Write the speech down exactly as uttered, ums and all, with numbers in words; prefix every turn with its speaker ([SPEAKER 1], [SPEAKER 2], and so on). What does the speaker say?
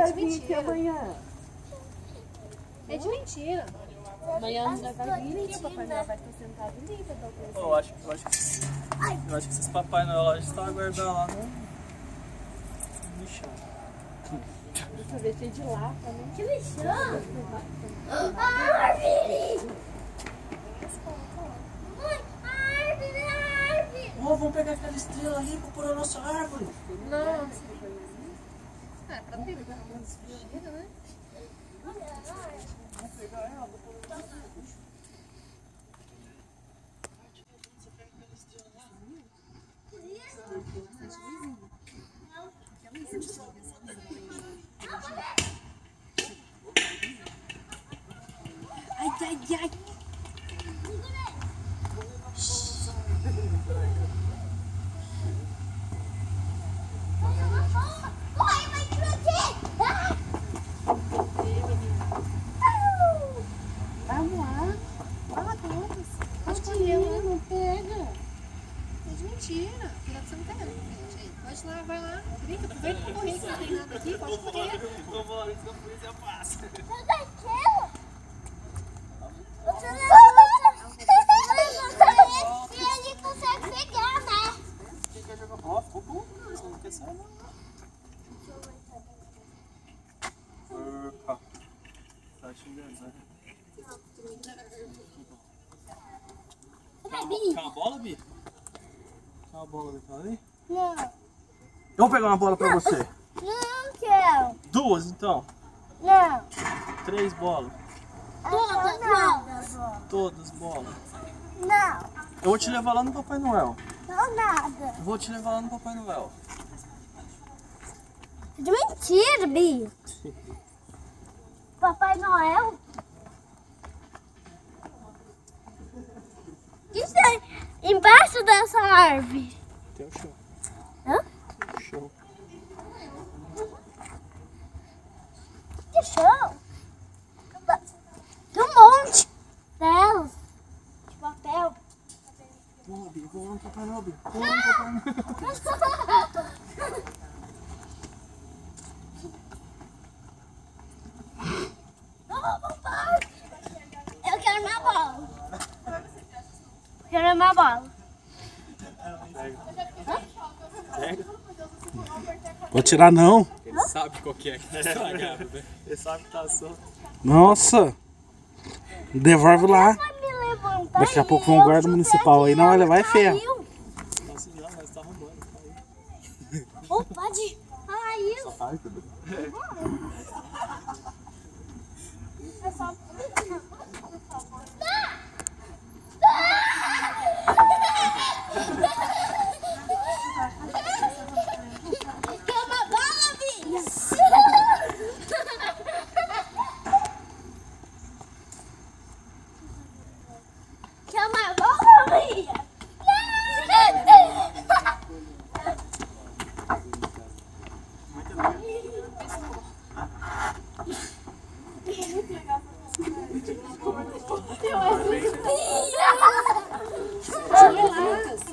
[SPEAKER 1] vai vir aqui amanhã.
[SPEAKER 2] É de mentira.
[SPEAKER 1] Amanhã já vai vir aqui, o Papai Noel vai estar sentado ali pra dar o presente.
[SPEAKER 3] Eu acho, eu acho que eu acho que esses Papai Noel lá estão aguardando lá no, no chão.
[SPEAKER 1] Deixa eu ver, tem de lá também.
[SPEAKER 4] Que lixão! Árvore! Mãe, árvore, árvore!
[SPEAKER 3] Ô, vamos pegar aquela estrela ali pra pôr a nossa árvore.
[SPEAKER 2] Nossa. Ah, pra pegar umas cheira, né?
[SPEAKER 3] Vamos pegar ela, vou pôr a nossa árvore.
[SPEAKER 4] Ai, ai, ai! Corre, vai explodir!
[SPEAKER 1] Vamos lá.
[SPEAKER 2] Fala todas.
[SPEAKER 1] Pode correr, não pega.
[SPEAKER 2] É de mentira. Cuidado que você não pega. Gente, pode ir lá, vai lá. Brinca, aproveita pra correr que não tem nada aqui. Pode correr.
[SPEAKER 3] Vambora, isso que a polícia passa.
[SPEAKER 4] Não dá aquilo! Você levanta! E ele consegue pegar, né?
[SPEAKER 3] Quem quer jogar bola? Ficou bom. Você não quer sair, não. Opa. Tá xingando, né? Quer uma bola, Bi? Quer uma bola ali pra ali?
[SPEAKER 4] Não,
[SPEAKER 3] Eu vou pegar uma bola pra você.
[SPEAKER 4] não quero.
[SPEAKER 3] Duas, então.
[SPEAKER 4] Não.
[SPEAKER 3] Três bolas.
[SPEAKER 4] Todas, não.
[SPEAKER 3] Todas bolas.
[SPEAKER 4] Não,
[SPEAKER 3] Eu vou te levar lá no Papai Noel.
[SPEAKER 4] não nada.
[SPEAKER 3] Eu vou te levar lá no Papai Noel.
[SPEAKER 4] É de mentira, Bi. Papai Noel? Isso aí, embaixo dessa árvore.
[SPEAKER 3] Tem o chão.
[SPEAKER 4] Hã?
[SPEAKER 3] O chão.
[SPEAKER 4] Que chão? Tem um monte delas. De papel.
[SPEAKER 3] Vamos, Bi. Vamos lá no Papai Noel, Bi. Vamos lá no Papai Noel.
[SPEAKER 4] Eu quero uma bola. Eu quero uma bola.
[SPEAKER 3] Pega. Pega.
[SPEAKER 5] Vou tirar não.
[SPEAKER 3] Ele sabe qual que é que tá estragado, né? Ele sabe que tá solto.
[SPEAKER 5] Nossa. Devolve lá.
[SPEAKER 4] Vai me levantar.
[SPEAKER 5] Daqui a
[SPEAKER 4] e
[SPEAKER 5] pouco vem um
[SPEAKER 4] eu
[SPEAKER 5] guarda
[SPEAKER 4] chutar
[SPEAKER 5] municipal aí, não vai levar é ferro.
[SPEAKER 4] caiu.
[SPEAKER 3] Tá assim já, mas tá arrumando. Caiu.
[SPEAKER 4] Oh, pode. Caiu.
[SPEAKER 3] Ai, tudo bem.
[SPEAKER 4] É só... Quer uma bola, Bia? Quer uma bola, Bia?
[SPEAKER 2] Relaxa.